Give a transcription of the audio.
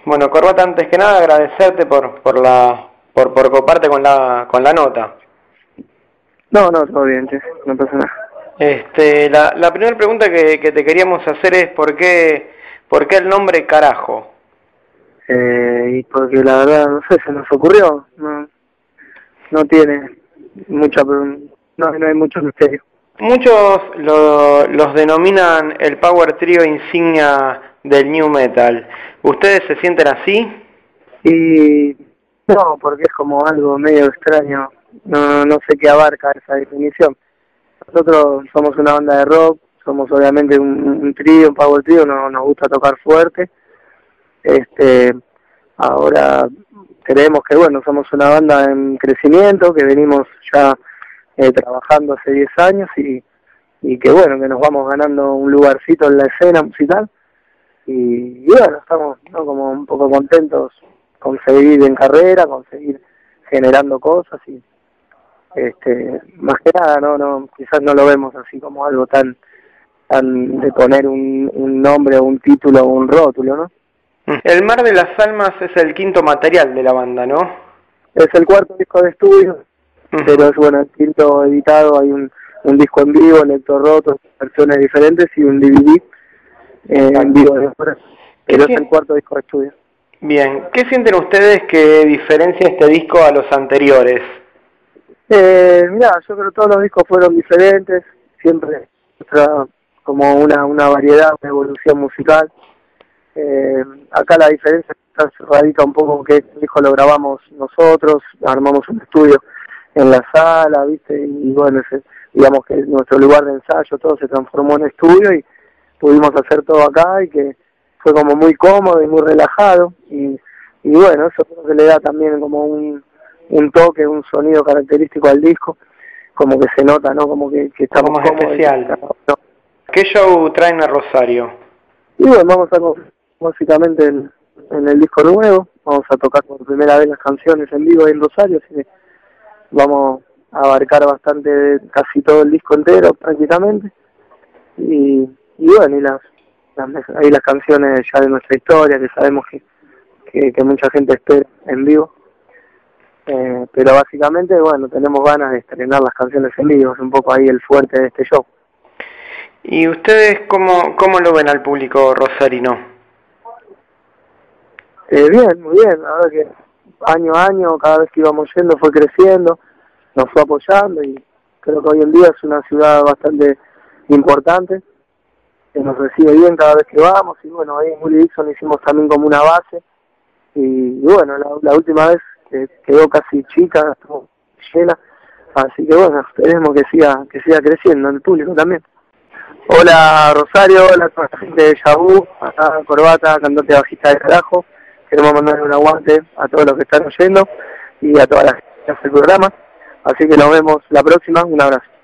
Bueno, Corbata, antes que nada agradecerte por coparte con la nota. No, todo bien, che, no pasa nada. La primera pregunta que te queríamos hacer es ¿por qué el nombre Carajo? Y porque la verdad, no sé, se nos ocurrió, no tiene mucha, no hay mucho misterio. Muchos los denominan el Power Trio insignia del New Metal. ¿Ustedes se sienten así? Y no, porque es como algo medio extraño, no sé qué abarca esa definición. Nosotros somos una banda de rock, somos obviamente un trío, un power trio, nos gusta tocar fuerte. Ahora creemos que bueno, somos una banda en crecimiento, que venimos ya trabajando hace 10 años y que bueno, que nos vamos ganando un lugarcito en la escena musical y bueno, estamos, ¿no?, como un poco contentos con seguir en carrera, con seguir generando cosas y más que nada no quizás no lo vemos así como algo tan de poner un nombre o un título o un rótulo, ¿no? El Mar de las Almas es el quinto material de la banda, ¿no? Es el cuarto disco de estudio, pero es bueno, el quinto editado, hay un disco en vivo, Lector Roto, versiones diferentes y un DVD en vivo después, pero es el cuarto disco de estudio. Bien, ¿qué sienten ustedes que diferencia este disco a los anteriores? Mirá, yo creo que todos los discos fueron diferentes, siempre como una variedad, una evolución musical. Acá la diferencia radica un poco que este disco lo grabamos nosotros, armamos un estudio en la sala, ¿viste? Y bueno, digamos que nuestro lugar de ensayo todo se transformó en estudio y pudimos hacer todo acá y que fue como muy cómodo y muy relajado y bueno, eso creo que le da también como un toque, un sonido característico al disco, como que se nota, ¿no? Como que estamos más especial. ¿Qué show traen a Rosario? Y bueno, vamos a básicamente en el disco nuevo, vamos a tocar por primera vez las canciones en vivo en Rosario, así que vamos a abarcar bastante, casi todo el disco entero prácticamente, y bueno, y las canciones ya de nuestra historia, que sabemos que mucha gente espera en vivo, pero básicamente, bueno, tenemos ganas de estrenar las canciones en vivo, es un poco ahí el fuerte de este show. ¿Y ustedes cómo lo ven al público rosarino? Bien, muy bien, la verdad que año a año, cada vez que íbamos yendo fue creciendo, nos fue apoyando y creo que hoy en día es una ciudad bastante importante, que nos recibe bien cada vez que vamos y bueno, ahí en Willie Dixon hicimos también como una base y bueno, la última vez quedó casi chica, estuvo llena, así que bueno, esperemos que siga creciendo en el público también. Hola Rosario, hola a toda la gente de Yabú, acá Corbata, cantante bajista de Carajo. Queremos mandar un aguante a todos los que están oyendo y a toda la gente que hace el programa. Así que nos vemos la próxima. Un abrazo.